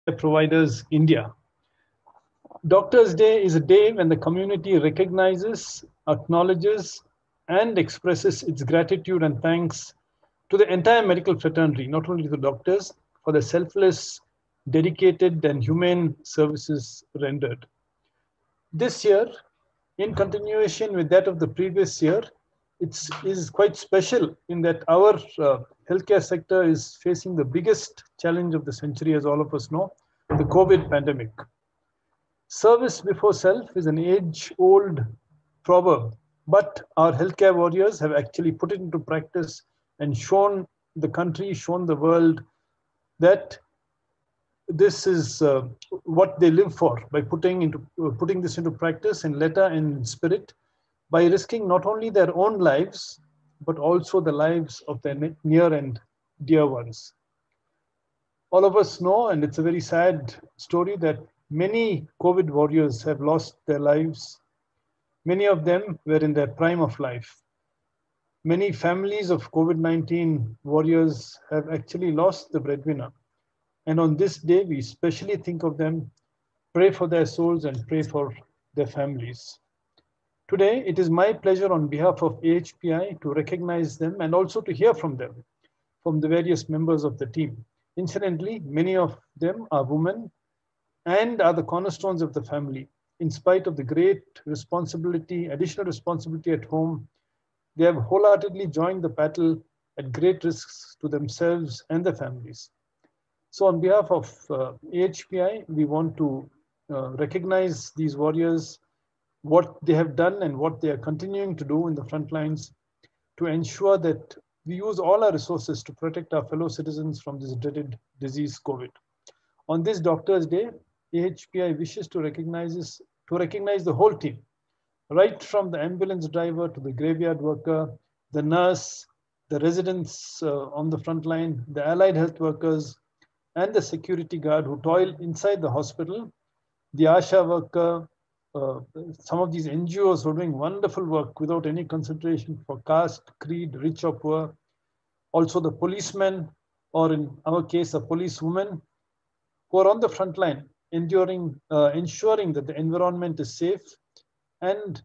Providers India. Doctors' Day is a day when the community recognizes, acknowledges, and expresses its gratitude and thanks to the entire medical fraternity, not only to the doctors, for the selfless, dedicated, and humane services rendered. This year, in continuation with that of the previous year, it is quite special in that our healthcare sector is facing the biggest challenge of the century, as all of us know, the COVID pandemic. Service before self is an age-old proverb, but our healthcare warriors have actually put it into practice and shown the country, shown the world that this is what they live for by putting this into practice in letter and in spirit, by risking not only their own lives, but also the lives of their near and dear ones. All of us know, and it's a very sad story, that many COVID warriors have lost their lives. Many of them were in their prime of life. Many families of COVID-19 warriors have actually lost the breadwinner. And on this day, we especially think of them, pray for their souls, and pray for their families. Today, it is my pleasure on behalf of AHPI to recognize them and also to hear from them, from the various members of the team. Incidentally, many of them are women and are the cornerstones of the family. In spite of the great responsibility, additional responsibility at home, they have wholeheartedly joined the battle at great risks to themselves and their families. So on behalf of AHPI, we want to recognize these warriors, what they have done and what they are continuing to do in the front lines to ensure that we use all our resources to protect our fellow citizens from this dreaded disease, COVID. On this Doctors' Day, AHPI wishes to recognize the whole team, right from the ambulance driver to the graveyard worker, the nurse, the residents on the front line, the allied health workers, and the security guard who toil inside the hospital, the ASHA worker, some of these NGOs who are doing wonderful work without any consideration for caste, creed, rich or poor. Also the policemen, or in our case, a policewoman, who are on the front line, ensuring that the environment is safe. And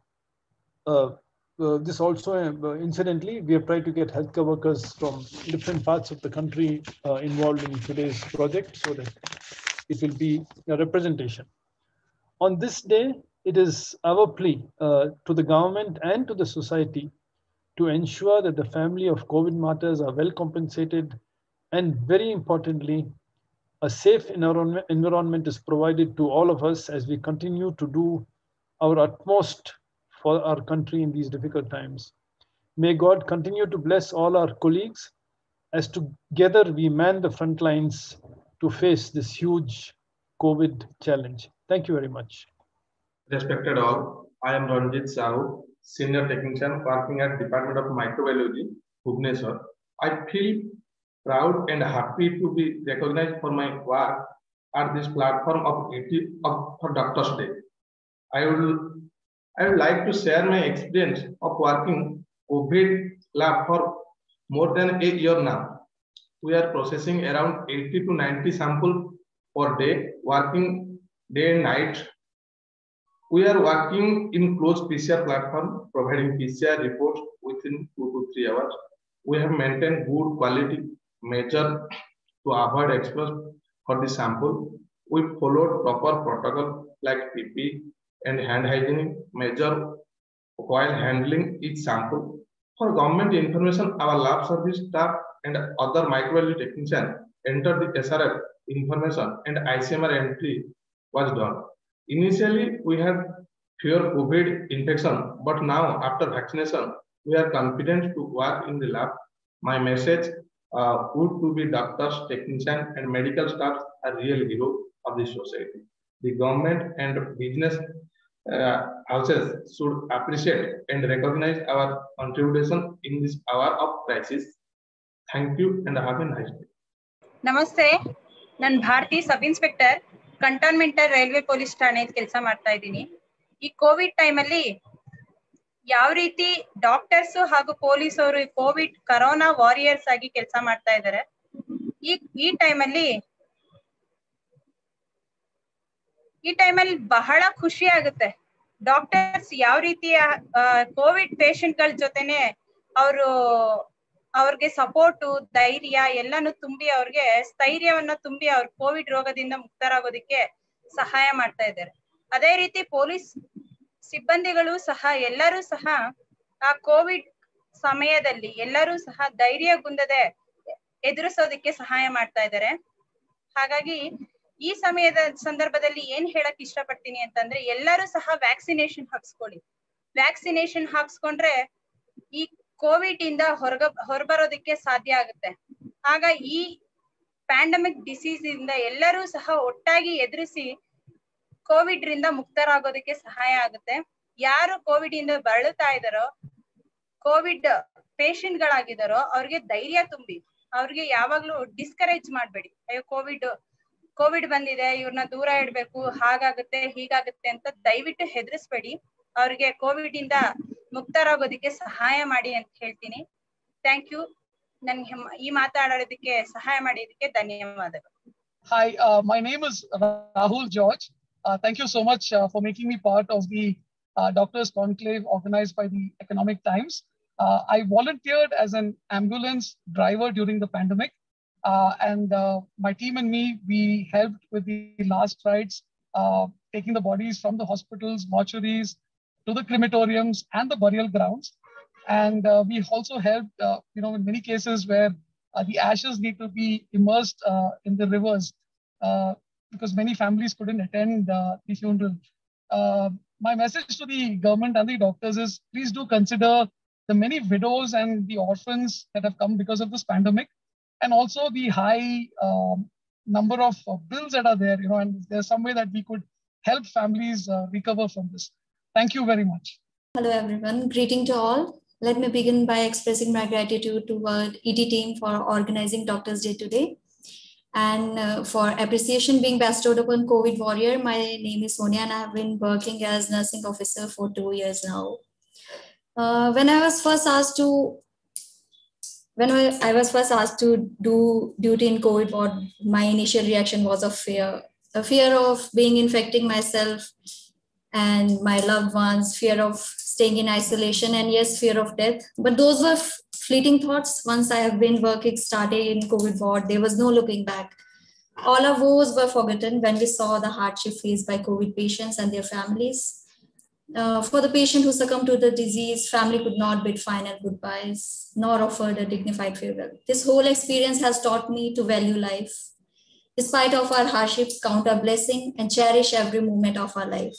this also, incidentally, we have tried to get healthcare workers from different parts of the country involved in today's project so that it will be a representation. On this day, it is our plea to the government and to the society to ensure that the family of COVID martyrs are well compensated, and very importantly, a safe environment is provided to all of us as we continue to do our utmost for our country in these difficult times. May God continue to bless all our colleagues as together we man the front lines to face this huge COVID challenge. Thank you very much. Respected all, I am Ranjit Sahu, Senior Technician working at Department of Microbiology, Bhubaneswar. I feel proud and happy to be recognized for my work at this platform for Doctors' Day. I would like to share my experience of working COVID lab for more than a year now. We are processing around 80 to 90 samples per day, working day and night. We are working in closed PCR platform, providing PCR reports within 2 to 3 hours. We have maintained good quality measure to avoid exposure for the sample. We followed proper protocol like PP and hand hygiene measure while handling each sample. For government information, our lab service staff and other microbiology technicians entered the SRF information and ICMR entry was done. Initially, we had fear COVID infection, but now after vaccination, we are confident to work in the lab. My message would to be doctors, technicians, and medical staff are real heroes of the society. The government and business houses should appreciate and recognize our contribution in this hour of crisis. Thank you and have a nice day. Namaste. Nan Bharti Sub Inspector, Cantonment Railway Police ಠಾಣೆಯಲ್ಲಿ ಕೆಲಸ ಮಾಡ್ತಾ ಇದ್ದೀನಿ. ಈ Covid time ಅಲ್ಲಿ ಯಾವ ರೀತಿ doctors ಹಾಗೂ police ಅವರು ಕೋವಿಡ್ ಕರೋನಾ ವಾರಿಯರ್ಸ್ ಆಗಿ ಕೆಲಸ ಮಾಡ್ತಾ ಇದ್ದಾರೆ. ಈ ಟೈಮ್ ಅಲ್ಲಿ ಈ ಟೈಮಲ್ಲಿ ಬಹಳ ಖುಷಿ ಆಗುತ್ತೆ. ಡಾಕ್ಟರ್ಸ್ ಯಾವ ರೀತಿಯ ಕೋವಿಡ್ ಪೇಷಂಟ್ ಗಳ ಜೊತೆನೆ ಅವ್ರಿಗೆ ಸಪೋರ್ಟು, ಧೈರ್ಯ ಎಲ್ಲಾನು ತುಂಬಿ ಅವ್ರಿಗೆ ಸ್ಥೈರ್ಯವನ್ನ ತುಂಬಿ ಅವ್ರ ಕೋವಿಡ್ ರೋಗದಿಂದ ಮುಕ್ತರಾಗೋದಿಕ್ಕೆ ಸಹಾಯ ಮಾಡ್ತಾ ಇದ್ದಾರೆ. ಅದೇ ರೀತಿ ಪೊಲೀಸ್ ಸಿಬ್ಬಂದಿಗಳು ಸಹ ಎಲ್ಲರೂ ಸಹ ಆ ಕೋವಿಡ್ ಸಮಯದಲ್ಲಿ ಎಲ್ಲರೂ ಸಹ ಧೈರ್ಯಗುಂದದೆ ಎದುರಿಸೋದಕ್ಕೆ ಸಹಾಯ ಮಾಡ್ತಾ ಇದ್ದಾರೆ. ಹಾಗಾಗಿ ಈ ಸಮಯದ ಸಂದರ್ಭದಲ್ಲಿ ಏನ್ ಹೇಳಕ್ ಇಷ್ಟಪಡ್ತೀನಿ ಅಂತಂದ್ರೆ, ಎಲ್ಲರೂ ಸಹ ವ್ಯಾಕ್ಸಿನೇಷನ್ ಹಾಕ್ಸ್ಕೊಳ್ಳಿ. ವ್ಯಾಕ್ಸಿನೇಷನ್ ಹಾಕ್ಸ್ಕೊಂಡ್ರೆ ಈ ಕೋವಿಡ್ ಇಂದ ಹೊರಬರೋದಕ್ಕೆ ಸಾಧ್ಯ ಆಗುತ್ತೆ. ಆಗ ಈ ಪ್ಯಾಂಡಮಿಕ್ ಡಿಸೀಸ್ ಇಂದ ಎಲ್ಲರೂ ಸಹ ಒಟ್ಟಾಗಿ ಎದುರಿಸಿ ಕೋವಿಡ್ ರಿಂದ ಮುಕ್ತರಾಗೋದಕ್ಕೆ ಸಹಾಯ ಆಗುತ್ತೆ. ಯಾರು ಕೋವಿಡ್ ಇಂದ ಬಳಲ್ತಾ ಇದಾರೋ, ಕೋವಿಡ್ ಪೇಷಂಟ್ ಗಳಾಗಿದ್ದಾರೋ ಅವ್ರಿಗೆ ಧೈರ್ಯ ತುಂಬಿ, ಅವ್ರಿಗೆ ಯಾವಾಗ್ಲೂ ಡಿಸ್ಕರೇಜ್ ಮಾಡ್ಬೇಡಿ. ಅಯ್ಯೋ ಕೋವಿಡ್ ಬಂದಿದೆ, ಇವ್ರನ್ನ ದೂರ ಇಡ್ಬೇಕು, ಹಾಗಾಗುತ್ತೆ ಹೀಗಾಗುತ್ತೆ ಅಂತ ದಯವಿಟ್ಟು ಹೆದರಿಸ್ಬೇಡಿ. ಅವ್ರಿಗೆ ಕೋವಿಡ್ ಇಂದ ಮುಕ್ತರಾಗೋದಕ್ಕೆ ಸಹಾಯ ಮಾಡಿ ಅಂತ ಹೇಳ್ತೀನಿ. Thank you. ನನ್ಗೆ ಈ ಮಾತಾಡೋದಕ್ಕೆ ಸಹಾಯ ಮಾಡಿದ್ದಕ್ಕೆ ಧನ್ಯವಾದಗಳು. Hi, my name is Rahul George. Thank you so much for making me part of the Doctors Conclave organized by the Economic Times. I volunteered as an ambulance driver during the pandemic, and my team and me, we helped with the last rites, taking the bodies from the hospitals, mortuaries, to the crematoriums and the burial grounds. And we also helped, in many cases where the ashes need to be immersed in the rivers because many families couldn't attend the funeral. My message to the government and the doctors is, please do consider the many widows and the orphans that have come because of this pandemic, and also the high number of bills that are there, and there's some way that we could help families recover from this. Thank you very much. Hello everyone, greeting to all. Let me begin by expressing my gratitude toward ET team for organizing Doctors Day today. And for appreciation being bestowed upon COVID warrior, my name is Sonia and I have been working as nursing officer for 2 years now. When I was first asked to do duty in COVID ward, my initial reaction was a fear of being infecting myself and my loved ones, fear of staying in isolation, and yes, fear of death. But those were fleeting thoughts. Once I have been working, started in COVID ward, there was no looking back. All of those were forgotten when we saw the hardship faced by COVID patients and their families. For the patient who succumbed to the disease, family could not bid final goodbyes, nor offered a dignified farewell. This whole experience has taught me to value life. Despite of our hardships, count our blessing and cherish every moment of our life.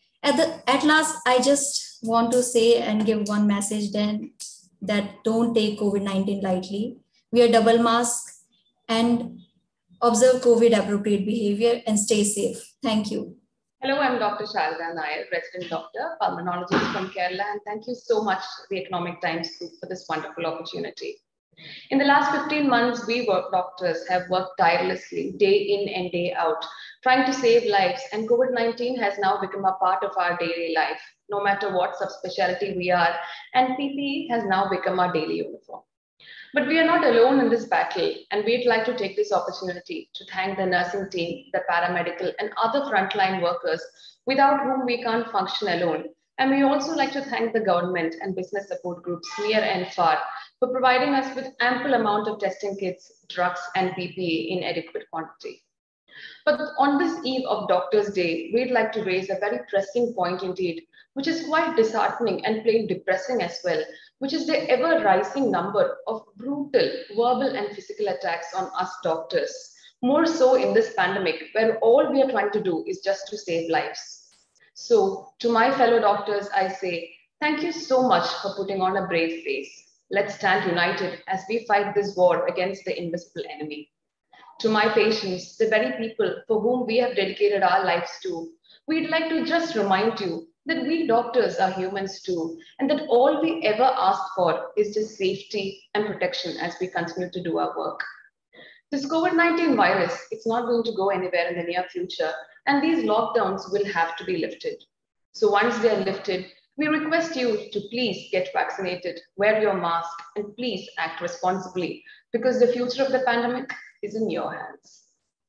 At last, I just want to say and give one message then, that don't take COVID-19 lightly. Wear double mask and observe COVID appropriate behavior and stay safe. Thank you. Hello, I'm Dr. Sharda Nair, resident doctor, pulmonologist from Kerala, and thank you so much to the Economic Times Group for this wonderful opportunity. In the last 15 months, we doctors have worked tirelessly, day in and day out, trying to save lives, and COVID-19 has now become a part of our daily life, no matter what subspecialty we are, and PPE has now become our daily uniform. But we are not alone in this battle, and we'd like to take this opportunity to thank the nursing team, the paramedical, and other frontline workers without whom we can't function alone. And we also like to thank the government and business support groups near and far for providing us with ample amount of testing kits, drugs, and PPE in adequate quantity. But on this eve of Doctors Day, we'd like to raise a very pressing point indeed, which is quite disheartening and plain depressing as well, which is the ever-rising number of brutal verbal and physical attacks on us doctors, more so in this pandemic, where all we are trying to do is just to save lives. So, to my fellow doctors, I say, thank you so much for putting on a brave face. Let's stand united as we fight this war against the invisible enemy. To my patients, the very people for whom we have dedicated our lives to, we'd like to just remind you that we doctors are humans too, and that all we ever ask for is just safety and protection as we continue to do our work. This COVID-19 virus, it's not going to go anywhere in the near future, and these lockdowns will have to be lifted. So once they are lifted, we request you to please get vaccinated, wear your mask, and please act responsibly, because the future of the pandemic is in your hands.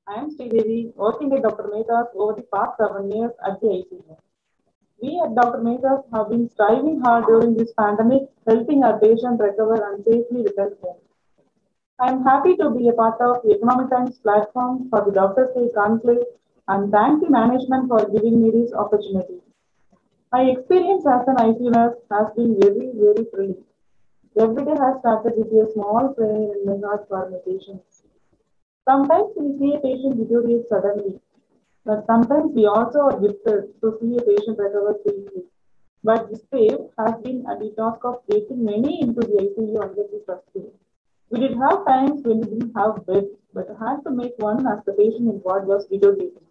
I am Sridevi, working with Dr. Mehta's over the past 7 years at the ICU. We at Dr. Mehta's have been striving hard during this pandemic, helping our patients recover and safely return home. I am happy to be a part of the Economic Times platform for the Doctors' Day Conclave and thank the management for giving me this opportunity. My experience as an ICU nurse has been very, very thrilling. Every day has started with a small prayer in my heart for my patients. Sometimes we see a patient deteriorate suddenly, but sometimes we also are gifted to see a patient recover quickly. But this wave has been at the task of getting many into the ICU under the first wave. We did have times when we didn't have beds, but had to make one as the patient in ward was deteriorating.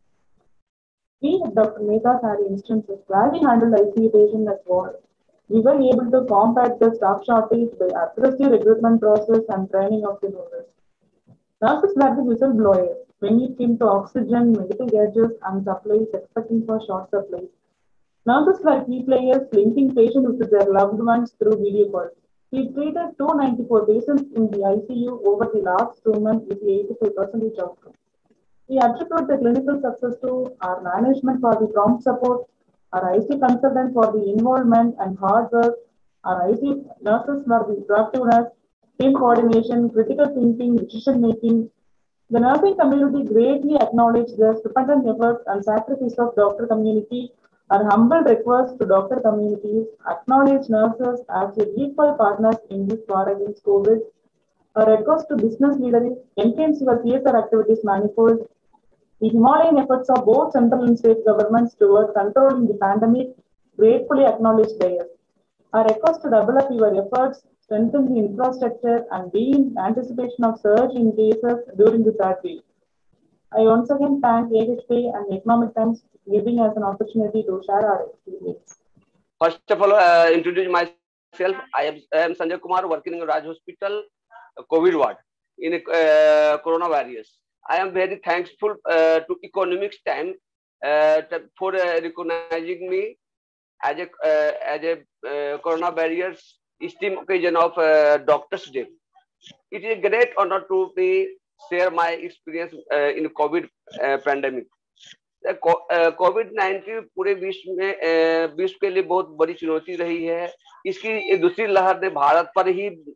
We at Dr. Mehta had instances where we handled ICU patients at ward. We were able to combat the staff shortage by aggressive recruitment process and training of the nurses. Nurses were the whistleblowers when it came to oxygen, medical gadgets, and supplies, expecting for short supplies. Nurses were key players linking patients with their loved ones through video calls. We treated 294 patients in the ICU over the last 2 months with 85% outcome. We attribute the clinical success to our management for the prompt support, our ICU consultant for the involvement and hard work, our ICU nurses for the proactiveness, team coordination, critical thinking, decision making. The nursing community greatly acknowledged the stupendous efforts and sacrifice of doctor community. Our humble request to doctor communities acknowledge nurses as equal partners in this war against COVID. Our request to business leaders enhance your CSR activities manifold. The Himalayan efforts of both central and state governments toward controlling the pandemic gratefully acknowledge theirs. Our request to double up your efforts, strengthen the infrastructure, and be in anticipation of surge in cases during the third wave. I once again thank AHP and Economic Times for giving us an opportunity to share our experience. First of all, introduce myself. I am Sanjay Kumar, working in Raj Hospital, COVID ward in coronavirus. I am very thankful to Economics Times for recognizing me as a corona barriers esteemed occasion of Doctors' Day. It is a great honor to share my experience in COVID pandemic. कोविड-19 पूरे विश्व के लिए बहुत बड़ी चुनौती रही है। इसकी दूसरी लहर ने भारत पर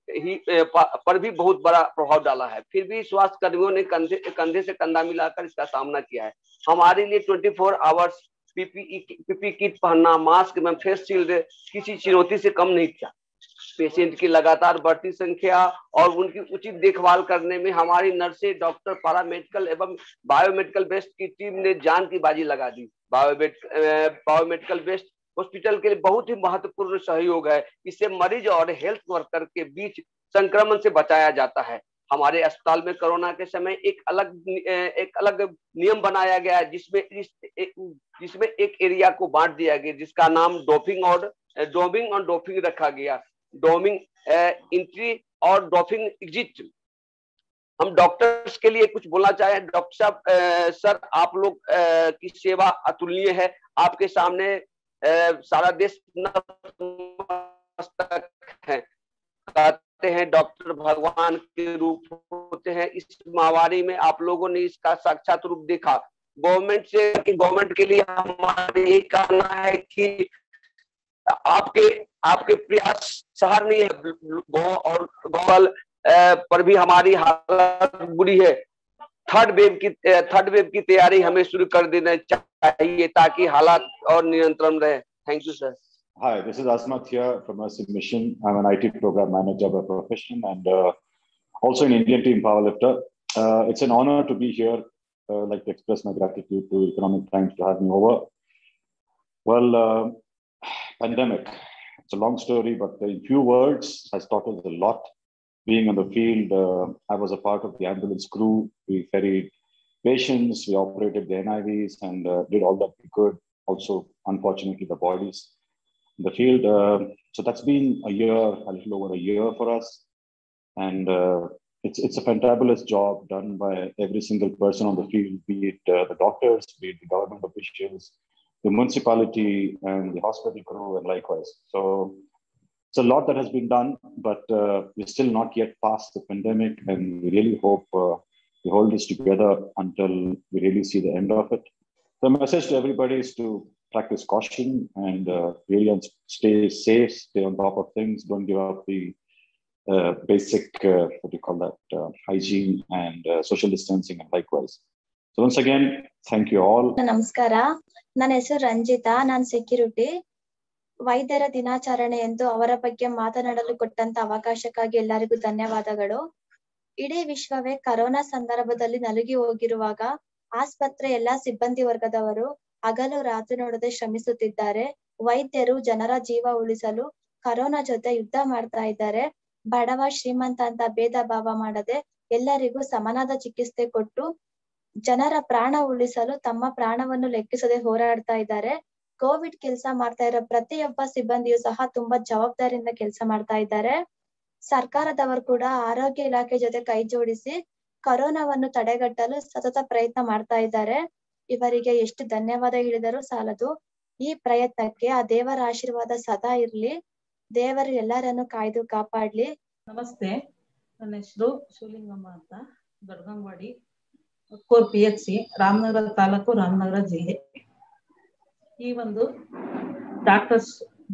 भी बहुत बड़ा प्रभाव डाला है। फिर भी स्वास्थ्य कर्मियों ने कंधे से कंधा मिलाकर इसका सामना किया है। हमारे लिए 24 आवर्स पीपी किट पहनना, मास्क में फेस शील्ड किसी चुनौती से कम नहीं था। पेशेंट की लगातार बढ़ती संख्या और उनकी उचित देखभाल करने में हमारी नर्सें, डॉक्टर, पैरामेडिकल एवं बायोमेडिकल बेस्ट की टीम ने जान की बाजी लगा दी। बायोमेडिकल बेस्ट हॉस्पिटल के लिए बहुत ही महत्वपूर्ण सहयोग है। इससे मरीज और हेल्थ वर्कर के बीच संक्रमण से बचाया जाता है। हमारे अस्पताल में कोरोना के समय एक अलग नियम बनाया गया है, जिसमें एक एरिया को बांट दिया गया, जिसका नाम डोपिंग और डोपिंग रखा गया। डोमिंग एंट्री और डोपिंग एग्जिट। हम डॉक्टर्स के लिए कुछ बोलना चाहे। डॉक्टर साहब, सर, आप लोग की सेवा अतुलनीय है। आपके सामने सारा देश नतमस्तक है। कहते हैं डॉक्टर भगवान के रूप होते हैं। इस महामारी में आप लोगों ने इसका साक्षात रूप देखा। गवर्नमेंट के लिए हमारे यही कहना है कि आपके प्रयास सराहनीय है। ग्लोबल पर भी हमारी हालत बुरी है। थर्ड वेव की तैयारी हमें शुरू कर देना चाहिए ताकि हालात और नियंत्रण रहे। Thank you sir. Hi, this is Asmat here from Mercy Mission. I'm an IT program manager by profession and also an Indian team powerlifter. It's an honor to be here. I'd like to express my gratitude to Economic Times to have me over. Well, pandemic. It's a long story, but in few words, has taught us a lot. Being on the field, I was a part of the ambulance crew. We ferried patients, we operated the NIVs and did all that we could. Also, unfortunately, the bodies in the field. So that's been a little over a year for us. And it's a fantabulous job done by every single person on the field, be it the doctors, be it the government officials, the municipality and the hospital crew and likewise. So it's a lot that has been done, but we're still not yet past the pandemic. And we really hope we hold this together until we really see the end of it. The message to everybody is to practice caution and really stay safe, stay on top of things, don't give up the basic, what do you call that, hygiene and social distancing and likewise. So once again, thank you all. ನಮಸ್ಕಾರ, ನನ್ನ ಹೆಸರು ರಂಜಿತಾ, ನಾನು security. ವೈದ್ಯರ ದಿನಾಚರಣೆ ಎಂದು ಅವರ ಬಗ್ಗೆ ಮಾತನಾಡಲು ಕೊಟ್ಟಂತ ಅವಕಾಶಕ್ಕಾಗಿ ಎಲ್ಲರಿಗೂ ಧನ್ಯವಾದಗಳು. ಇಡೀ ವಿಶ್ವವೇ ಕರೋನಾ ಸಂದರ್ಭದಲ್ಲಿ ನಲುಗಿ ಹೋಗಿರುವಾಗ ಆಸ್ಪತ್ರೆ ಎಲ್ಲಾ ಸಿಬ್ಬಂದಿ ವರ್ಗದವರು ಹಗಲು ರಾತ್ರಿ ನೋಡದೆ ಶ್ರಮಿಸುತ್ತಿದ್ದಾರೆ. ವೈದ್ಯರು ಜನರ ಜೀವ ಉಳಿಸಲು ಕರೋನಾ ಜೊತೆ ಯುದ್ಧ ಮಾಡ್ತಾ ಇದ್ದಾರೆ. ಬಡವ ಶ್ರೀಮಂತ ಅಂತ ಭೇದ ಭಾವ ಮಾಡದೆ ಎಲ್ಲರಿಗೂ ಸಮನಾದ ಚಿಕಿತ್ಸೆ ಕೊಟ್ಟು ಜನರ ಪ್ರಾಣ ಉಳಿಸಲು ತಮ್ಮ ಪ್ರಾಣವನ್ನು ಲೆಕ್ಕಿಸದೆ ಹೋರಾಡ್ತಾ ಇದ್ದಾರೆ. ಕೋವಿಡ್ ಕೆಲಸ ಮಾಡ್ತಾ ಇರೋ ಪ್ರತಿಯೊಬ್ಬ ಸಿಬ್ಬಂದಿಯು ಸಹ ತುಂಬಾ ಜವಾಬ್ದಾರಿಯಿಂದ ಕೆಲಸ ಮಾಡ್ತಾ ಇದ್ದಾರೆ. ಸರ್ಕಾರದವರು ಕೂಡ ಆರೋಗ್ಯ ಇಲಾಖೆ ಜೊತೆ ಕೈ ಜೋಡಿಸಿ ಕರೋನಾವನ್ನು ತಡೆಗಟ್ಟಲು ಸತತ ಪ್ರಯತ್ನ ಮಾಡ್ತಾ ಇದ್ದಾರೆ. ಇವರಿಗೆ ಎಷ್ಟು ಧನ್ಯವಾದ ಹೇಳಿದರೂ ಸಾಲದು. ಈ ಪ್ರಯತ್ನಕ್ಕೆ ಆ ದೇವರ ಆಶೀರ್ವಾದ ಸದಾ ಇರ್ಲಿ. ದೇವರು ಎಲ್ಲರನ್ನು ಕಾಯ್ದು ಕಾಪಾಡ್ಲಿ. ನಮಸ್ತೆ, ನನ್ನ ಹೆಸರು ಶಿವಲಿಂಗಮ್ಮ ಅಂತ, ದೊಡ್ಡಗಂಗವಾಡಿ, ಕೋರ್ PHC, ರಾಮನಗರ ತಾಲೂಕು, ರಾಮನಗರ ಜಿಲ್ಲೆ. ಈ ಒಂದು ಡಾಕ್ಟರ್ಸ್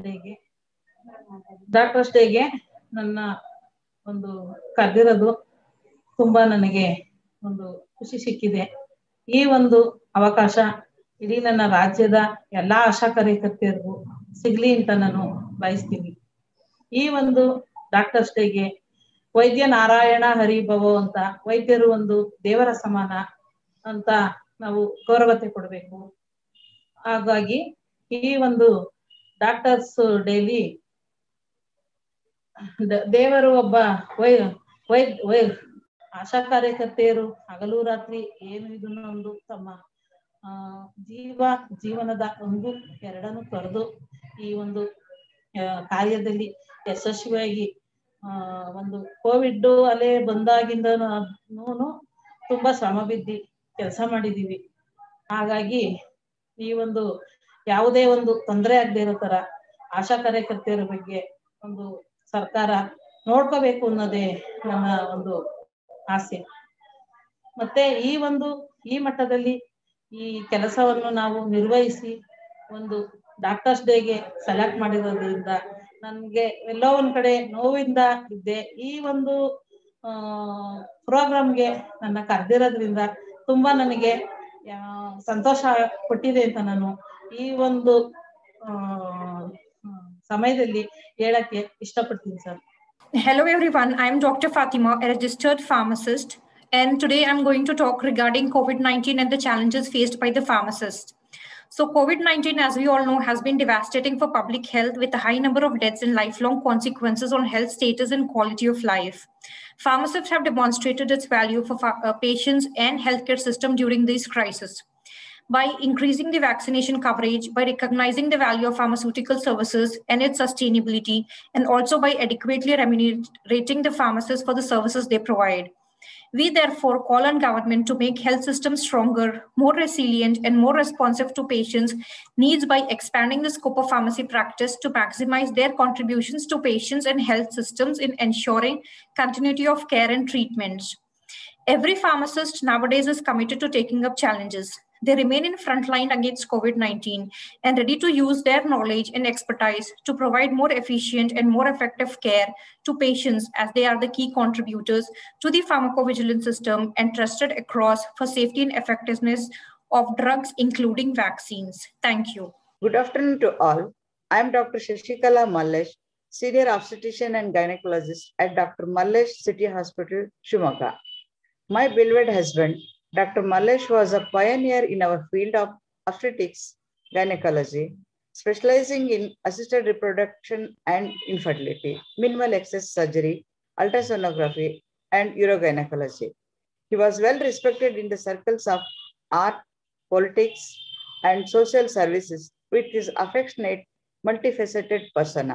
ಡೇಗೆ ನನ್ನ ಒಂದು ಕರೆದಿರೋದು ತುಂಬಾ ನನಗೆ ಒಂದು ಖುಷಿ ಸಿಕ್ಕಿದೆ. ಈ ಒಂದು ಅವಕಾಶ ಇಡೀ ನನ್ನ ರಾಜ್ಯದ ಎಲ್ಲಾ ಆಶಾ ಕಾರ್ಯಕರ್ತೆಯರಿಗೂ ಸಿಗ್ಲಿ ಅಂತ ನಾನು ಬಯಸ್ತೀನಿ. ಈ ಒಂದು ಡಾಕ್ಟರ್ಸ್ ಡೇಗೆ ವೈದ್ಯ ನಾರಾಯಣ ಹರಿಭವ ಅಂತ, ವೈದ್ಯರು ಒಂದು ದೇವರ ಸಮಾನ ಅಂತ ನಾವು ಗೌರವತೆ ಕೊಡಬೇಕು. ಹಾಗಾಗಿ ಈ ಒಂದು ಡಾಕ್ಟರ್ಸ್ ಡೇಲಿ ದೇವರು ಒಬ್ಬ ಆಶಾ ಕಾರ್ಯಕರ್ತೆಯರು ಹಗಲು ರಾತ್ರಿ ಏನು ಇದನ್ನ ಒಂದು ತಮ್ಮ ಜೀವನದ ಒಂದು ಎರಡನ್ನು ತೊರೆದು ಈ ಒಂದು ಕಾರ್ಯದಲ್ಲಿ ಯಶಸ್ವಿಯಾಗಿ ಒಂದು ಕೋವಿಡ್ ಅಲೆ ಬಂದಾಗಿಂದನೂ ತುಂಬಾ ಶ್ರಮ ಬಿದ್ದು ಕೆಲಸ ಮಾಡಿದೀವಿ. ಹಾಗಾಗಿ ಈ ಒಂದು ಯಾವುದೇ ಒಂದು ತೊಂದರೆ ಆಗದೆ ಇರೋ ತರ ಆಶಾ ಕಾರ್ಯಕರ್ತೆಯರ ಬಗ್ಗೆ ಒಂದು ಸರ್ಕಾರ ನೋಡ್ಕೋಬೇಕು ಅನ್ನೋದೇ ನನ್ನ ಒಂದು ಆಸೆ. ಮತ್ತೆ ಈ ಮಟ್ಟದಲ್ಲಿ ಈ ಕೆಲಸವನ್ನು ನಾವು ನಿರ್ವಹಿಸಿ ಒಂದು ಡಾಕ್ಟರ್ಸ್ ಡೇಗೆ ಸೆಲೆಕ್ಟ್ ಮಾಡಿರೋದ್ರಿಂದ ನನ್ಗೆ ಎಲ್ಲೋ ಒಂದ್ ಕಡೆ ನೋವಿಂದ ಇದ್ದೆ. ಈ ಒಂದು ಪ್ರೋಗ್ರಾಮ್ಗೆ ನನ್ನ ಕರೆದಿರೋದ್ರಿಂದ ತುಂಬಾ ನನಗೆ ಸಂತೋಷ ಕೊಟ್ಟಿದೆ ಅಂತ ನಾನು ಈ ಒಂದು ಸಮಯದಲ್ಲಿ ಹೇಳಕ್ಕೆ ಇಷ್ಟಪಡ್ತೀನಿ sir. Hello everyone, I am Dr. Fatima, a registered pharmacist, and today I'm going to talk regarding COVID-19 and the challenges faced by the pharmacist. So COVID-19, as we all know, has been devastating for public health with a high number of deaths and lifelong consequences on health status and quality of life. Pharmacists have demonstrated its value for patients and healthcare system during this crisis. By increasing the vaccination coverage, by recognizing the value of pharmaceutical services and its sustainability, and also by adequately remunerating the pharmacists for the services they provide. We therefore call on government to make health systems stronger, more resilient, and more responsive to patients' needs by expanding the scope of pharmacy practice to maximize their contributions to patients and health systems in ensuring continuity of care and treatments. Every pharmacist nowadays is committed to taking up challenges. They remain in front line against COVID-19 and ready to use their knowledge and expertise to provide more efficient and more effective care to patients, as they are the key contributors to the pharmacovigilance system and trusted across for safety and effectiveness of drugs, including vaccines. Thank you. Good afternoon to all. I am Dr. Shashikala Mallesh, Senior Obstetrician and Gynecologist at Dr. Mallesh City Hospital, Shimoga. My beloved husband, Dr. Mallesh, was a pioneer in our field of obstetrics gynecology, specializing in assisted reproduction and infertility, minimal access surgery, ultrasonography, and urogynecology. He was well respected in the circles of art, politics, and social services with his affectionate, multifaceted persona.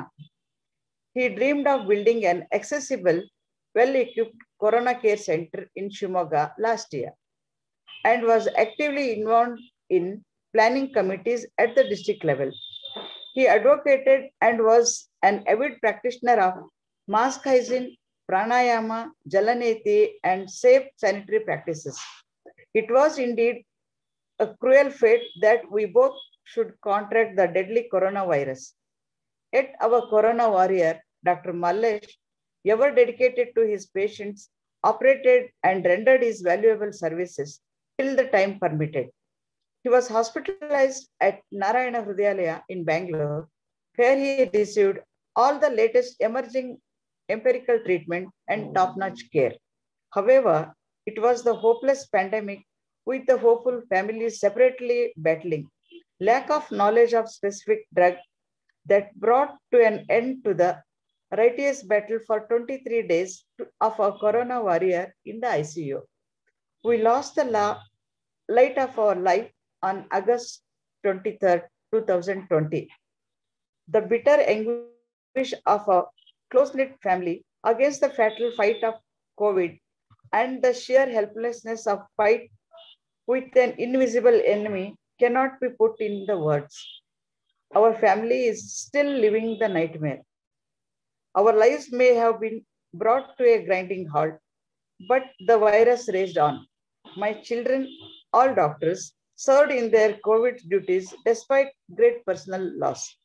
He dreamed of building an accessible, well-equipped Corona Care Center in Shimoga last year, and was actively involved in planning committees at the district level. He advocated and was an avid practitioner of mask hygiene, pranayama, jalaneti, and safe sanitary practices. It was indeed a cruel fate that we both should contract the deadly coronavirus. Yet our corona warrior, Dr. Mallesh, ever dedicated to his patients, operated and rendered his valuable services till the time permitted. He was hospitalized at Narayana Hrudayalaya in Bangalore, where he received all the latest emerging empirical treatment and top-notch care. However, it was the hopeless pandemic with the hopeful families separately battling, lack of knowledge of specific drug that brought to an end to the righteous battle for 23 days of our corona warrior in the ICU. We lost the light of our life on August 23rd, 2020. The bitter anguish of a close-knit family against the fatal fight of COVID and the sheer helplessness of fight with an invisible enemy cannot be put in the words. Our family is still living the nightmare. Our lives may have been brought to a grinding halt, but the virus raged on. My children, all doctors, served in their COVID duties despite great personal loss.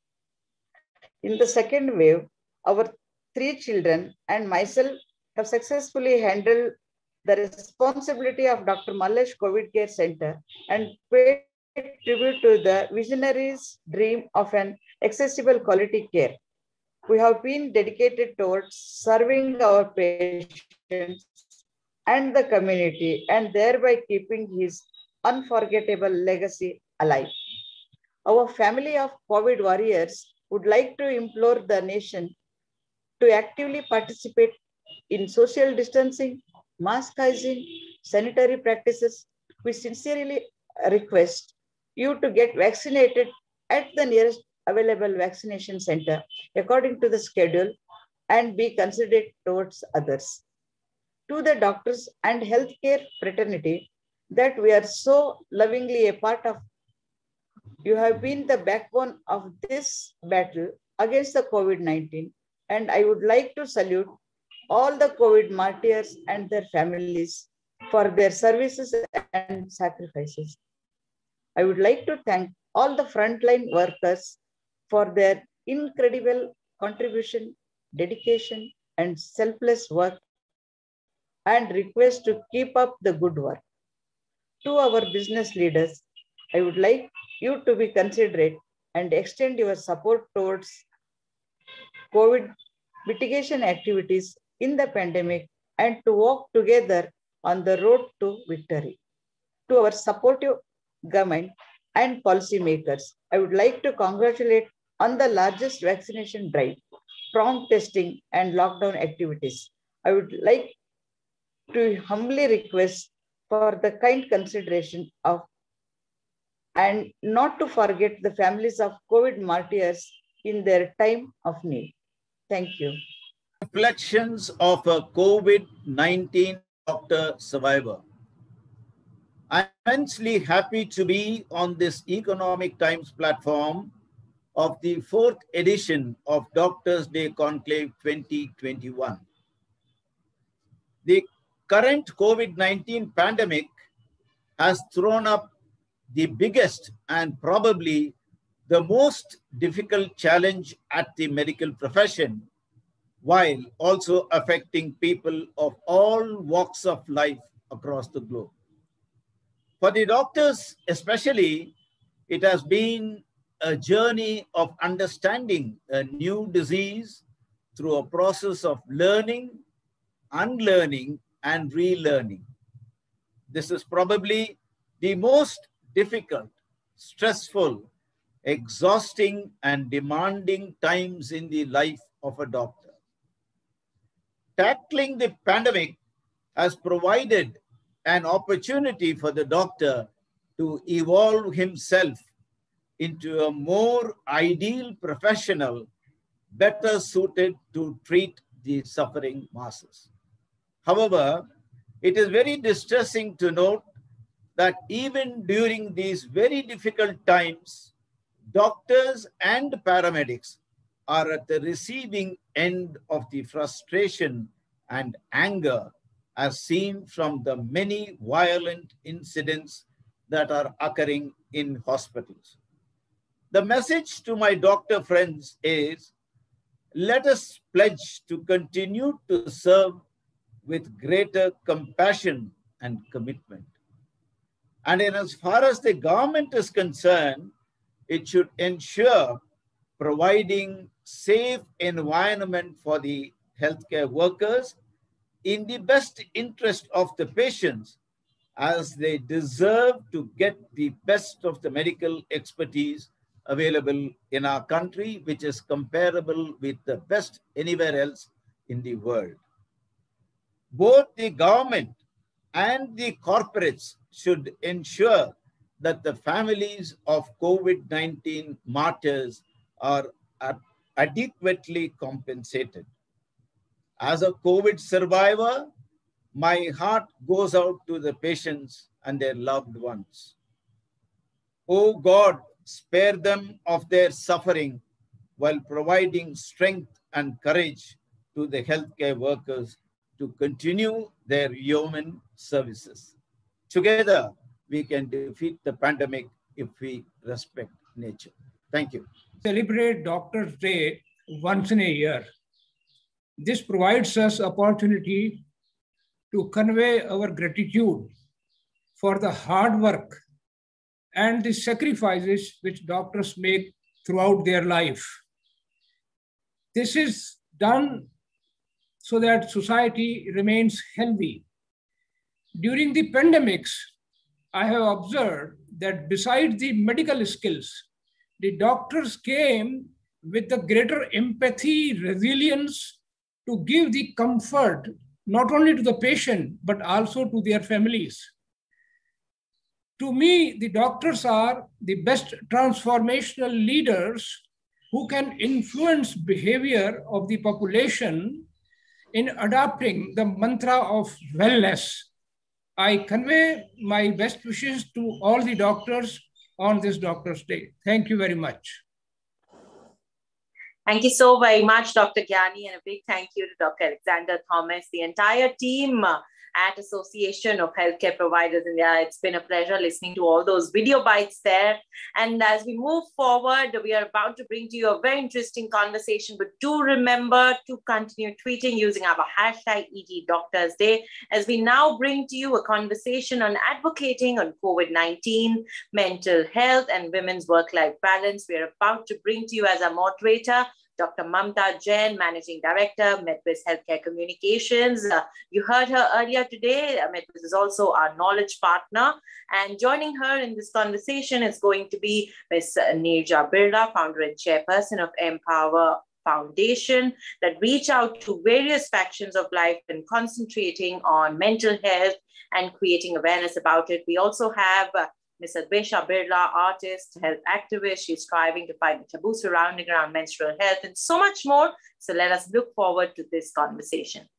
In the second wave, our 3 children and myself have successfully handled the responsibility of Dr. Mallesh COVID Care Center and paid tribute to the visionary's dream of an accessible quality care. We have been dedicated towards serving our patients and the community and thereby keeping his unforgettable legacy alive. Our family of COVID warriors would like to implore the nation to actively participate in social distancing, mask hygiene, sanitary practices. We sincerely request you to get vaccinated at the nearest available vaccination center according to the schedule and be considerate towards others. To the doctors and healthcare fraternity that we are so lovingly a part of, you have been the backbone of this battle against the COVID-19, and I would like to salute all the COVID martyrs and their families for their services and sacrifices. I would like to thank all the frontline workers for their incredible contribution, dedication, and selfless work, and request to keep up the good work. To our business leaders, I would like you to be considerate and extend your support towards COVID mitigation activities in the pandemic and to walk together on the road to victory. To our supportive government and policymakers, I would like to congratulate on the largest vaccination drive, prompt testing, and lockdown activities. I would like to humbly request for the kind consideration of and not to forget the families of COVID martyrs in their time of need. Thank you. Reflections of a COVID-19 doctor survivor. I'm immensely happy to be on this Economic Times platform of the 4th edition of Doctors' Day Conclave 2021. The current COVID-19 pandemic has thrown up the biggest and probably the most difficult challenge at the medical profession, while also affecting people of all walks of life across the globe. For the doctors especially, it has been a journey of understanding a new disease through a process of learning, unlearning, and relearning. This is probably the most difficult, stressful, exhausting, and demanding times in the life of a doctor. Tackling the pandemic has provided an opportunity for the doctor to evolve himself into a more ideal professional, better suited to treat the suffering masses. However, it is very distressing to note that even during these very difficult times, doctors and paramedics are at the receiving end of the frustration and anger as seen from the many violent incidents that are occurring in hospitals. The message to my doctor friends is, let us pledge to continue to serve with greater compassion and commitment. And in as far as the government is concerned, it should ensure providing safe environment for the healthcare workers in the best interest of the patients, as they deserve to get the best of the medical expertise available in our country, which is comparable with the best anywhere else in the world. Both the government and the corporates should ensure that the families of COVID-19 martyrs are adequately compensated. As a COVID survivor, my heart goes out to the patients and their loved ones. Oh God, spare them of their suffering while providing strength and courage to the healthcare workers to continue their human services. Together, we can defeat the pandemic if we respect nature. Thank you. Celebrate Doctors' Day once in a year. This provides us opportunity to convey our gratitude for the hard work and the sacrifices which doctors make throughout their life. This is done so that society remains healthy. During the pandemics, I have observed that besides the medical skills, the doctors came with the greater empathy, resilience to give the comfort not only to the patient, but also to their families. To me, the doctors are the best transformational leaders who can influence behavior of the population in adopting the mantra of wellness. I convey my best wishes to all the doctors on this Doctors' Day. Thank you very much. Thank you so very much, Dr. Gyani, and a big thank you to Dr. Alexander Thomas, the entire team at Association of Healthcare Providers India. It's been a pleasure listening to all those video bites there. And as we move forward, we are about to bring to you a very interesting conversation, but do remember to continue tweeting using our hashtag #ETDoctorsDay as we now bring to you a conversation on advocating on COVID-19, mental health, and women's work-life balance. We are about to bring to you as a moderator Dr. Mamta Jain, Managing Director, Medvis Healthcare Communications. You heard her earlier today. Medvis is also our knowledge partner. And joining her in this conversation is going to be Ms. Neerja Birla, founder and chairperson of Empower Foundation, that reach out to various factions of life and concentrating on mental health and creating awareness about it. We also have Ms. Advesha Birla, artist, health activist. She's striving to fight the taboo surrounding around menstrual health and so much more. So let us look forward to this conversation.